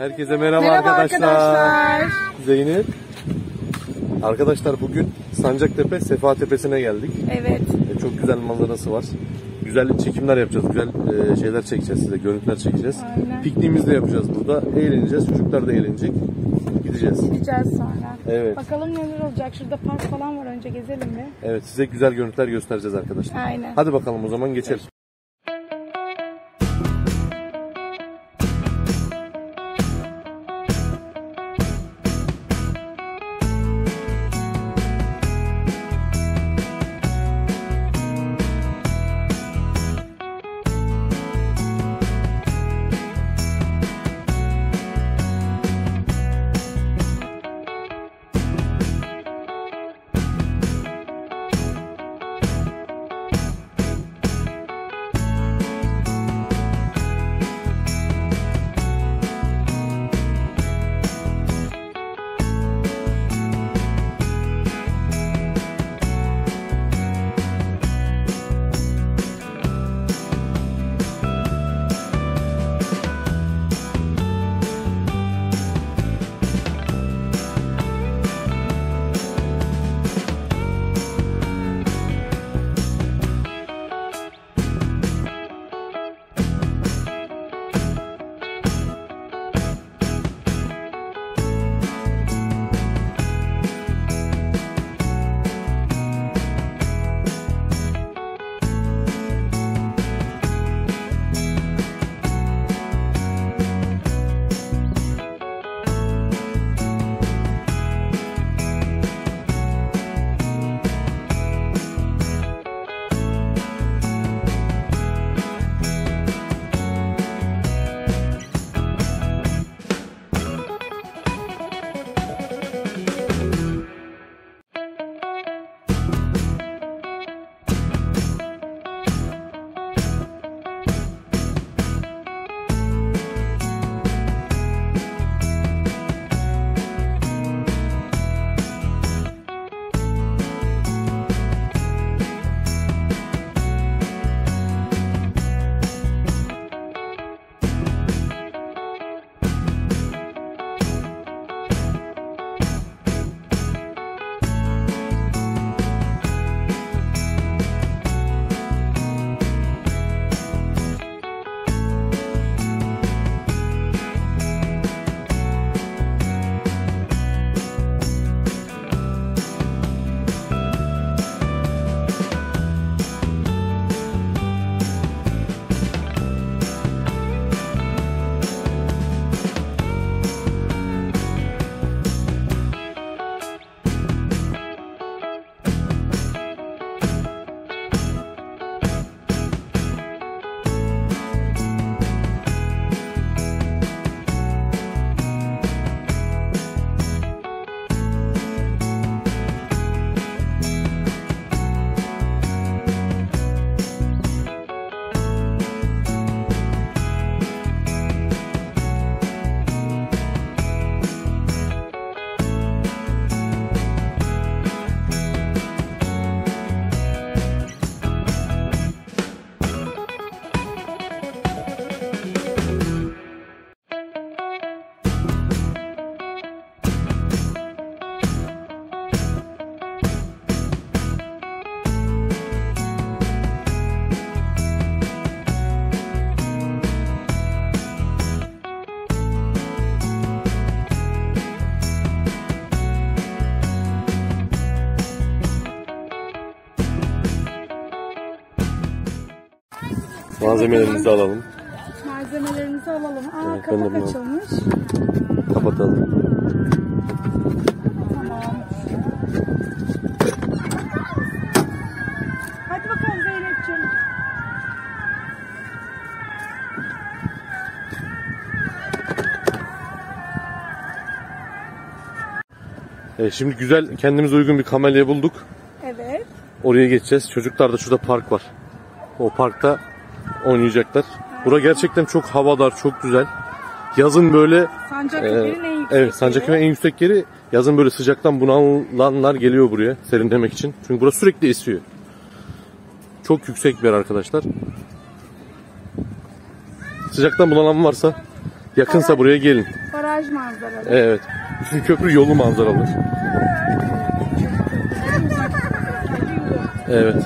Herkese merhaba, arkadaşlar. Zeynep. Arkadaşlar bugün Sancaktepe Sefa Tepesi'ne geldik. Evet. Çok güzel manzarası var. Güzel çekimler yapacağız. Güzel şeyler çekeceğiz size. Görüntüler çekeceğiz. Aynen. Pikniğimizi de yapacağız burada. Eğleneceğiz. Çocuklar da eğlenecek. Gideceğiz sonra. Evet. Bakalım neler olacak. Şurada park falan var. Önce gezelim mi? Evet, size güzel görüntüler göstereceğiz arkadaşlar. Aynen. Hadi bakalım o zaman geçelim. Malzemelerimizi alalım. Malzemelerimizi alalım. Evet, kapak açılmış. Kapatalım. Tamam. Hadi bakalım Zeynep'ciğim. Şimdi güzel, kendimize uygun bir kamelya bulduk. Evet. Oraya geçeceğiz. Çocuklar da şurada park var. O parkta oynayacaklar. Bura gerçekten çok havadar, çok güzel. Yazın böyle Sancaktepe'nin en yüksek evet, Sancaktepe'nin en yüksek yeri. Yazın böyle sıcaktan bunalanlar geliyor buraya serinlemek için. Çünkü burası sürekli esiyor. Çok yüksek bir yer arkadaşlar. Sıcaktan bunalan varsa, yakınsa buraya gelin. Baraj manzaralı. Evet. Üçüncü köprü yolu manzaralı. Evet.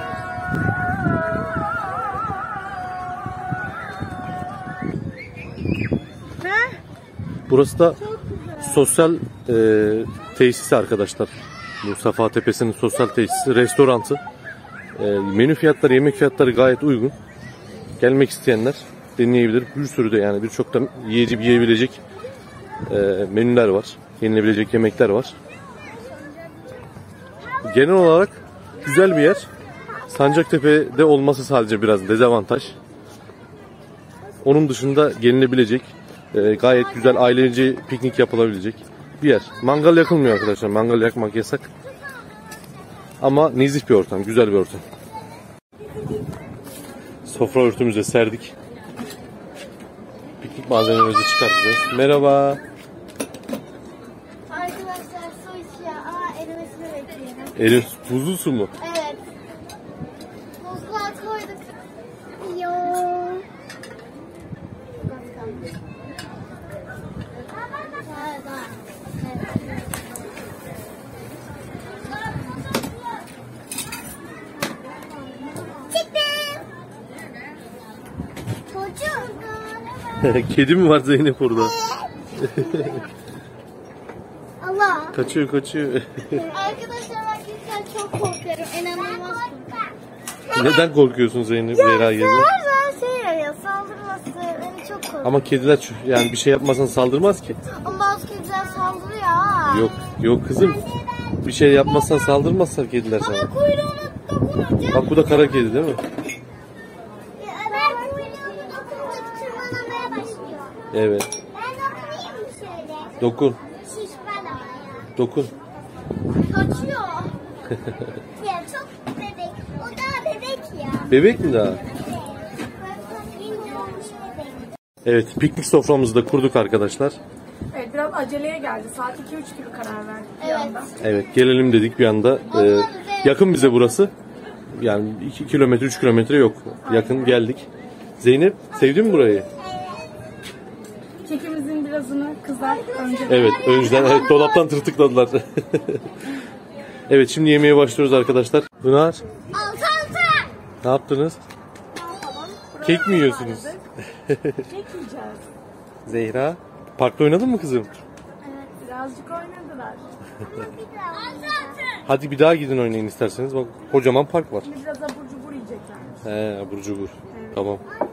Burası da sosyal tesisi arkadaşlar. Bu Safa Tepesi'nin sosyal tesisi, restorantı. Menü fiyatları, yemek fiyatları gayet uygun. Gelmek isteyenler deneyebilir. Bir sürü de yani birçok da yiyebilecek menüler var. Yenilebilecek yemekler var. Genel olarak güzel bir yer. Sancaktepe'de olması sadece biraz dezavantaj. Onun dışında gelinebilecek, gayet güzel ailece piknik yapılabilecek bir yer. Mangal yakılmıyor arkadaşlar. Mangal yakmak yasak. Ama nezih bir ortam, güzel bir ortam. Sofra örtümüzü serdik. Piknik malzememizi çıkartacağız. Merhaba. Arkadaşlar su içiyor ama erimesini bekliyorum. Erin buzlu su mu? Evet. Buzluğa koyduk. Yo. Çıktım. Çocuk. Kedi mi var Zeynep orada? Allah. Kaçıyor. Arkadaşlar ben gerçekten çok korkuyorum. İnanılmaz korkuyorum. Neden korkuyorsun Zeynep? Zehra gezme. Bazen ya saldırması beni çok korkuyor. Ama kediler yani bir şey yapmasan saldırmaz ki. Ama bazı kediler saldırıyor ha. Yok kızım. Bir şey yapmazsan saldırmazlar kediler sana. Ama kuyruğunu dokununca. Bak bu da kara kedi değil mi? Ben kuyruğunu dokununca tırmalamaya başlıyor. Evet. Ben dokunayım mı şöyle? Dokun. Şişman ama ya. Dokun. Kaçıyor. Ya çok bebek. O daha bebek ya. Bebek mi daha? Yeni doğmuş bebek. Evet, piknik soframızı da kurduk arkadaşlar. Evet, biraz aceleye geldi. Saat 2-3 gibi karar verdik bir Evet. anda. Evet, gelelim dedik bir anda. Yakın bize burası. Yani 2 kilometre, 3 kilometre yok. Yakın geldik. Zeynep, sevdin mi burayı? Kekimizin birazını kızar önceden. Evet, önceden evet, dolaptan tırtıkladılar. Evet, şimdi yemeğe başlıyoruz arkadaşlar. Pınar, Altı. ne yaptınız? Kek mi yiyorsunuz? Kek yiyeceğiz. Zehra, parkta oynadın mı kızım? Birazcık oynadılar. Hadi bir daha gidin oynayın isterseniz. Bak kocaman park var. Şimdi biraz abur cubur yiyecekler. He, abur cubur. Tamam.